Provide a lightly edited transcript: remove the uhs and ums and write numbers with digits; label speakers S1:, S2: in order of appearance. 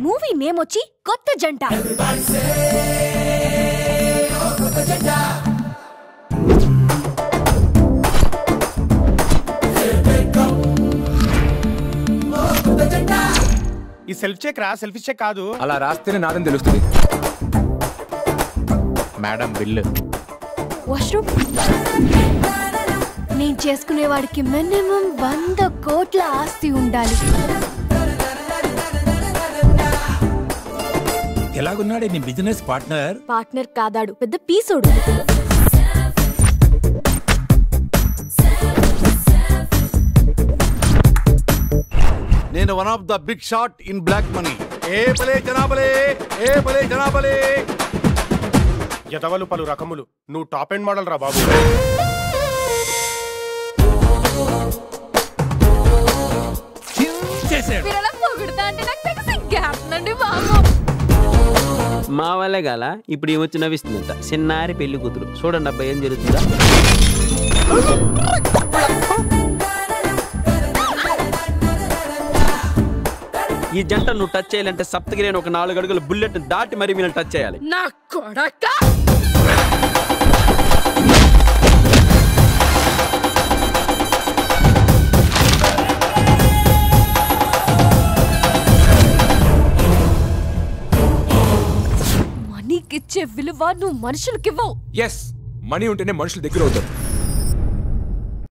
S1: Movie name వచ్చి కొత్త జంట.
S2: ఈ సెల్ఫ్ చెక్ రా, సెల్ఫీ చెక్ కాదు.
S3: అలా రాస్తేనే నాదని తెలుస్తుంది.
S2: Madam bill.
S1: వాష్రూమ్. నేను చేసుకునేవాడికి మినిమం 100 కోట్ల ఆస్తి ఉండాలి.
S4: ఎలాగున్నాడే నీ బిజినెస్ పార్ట్నర్?
S1: పార్ట్నర్ కాదాడు, పెద్ద పీసోడు.
S5: నేను one of the big shot in black money. ఏ భలే జనాబలే, ఏ భలే జనాబలే.
S2: ఎదవలు పలు రకములు. నువ్వు టాప్ ఎండ్ మోడల్ రా బాబు.
S6: మా వాళ్ళే గాల ఇప్పుడు ఏమొచ్చి నవ్విస్తుందంట. చిన్నారి పెళ్లి కూతురు. చూడండి అబ్బాయి ఏం జరుగుతుందా. ఈ జంట నువ్వు టచ్ చేయాలంటే సప్తగిరి ఒక 4 అడుగుల బుల్లెట్ దాటి మరి మీరు టచ్ చేయాలి.
S1: నా కొడక మనీకిచ్చే విలువ నువ్వు మనుషులకివ్వవు.
S3: ఎస్, మనీ ఉంటేనే మనుషులు దగ్గర అవుతారు.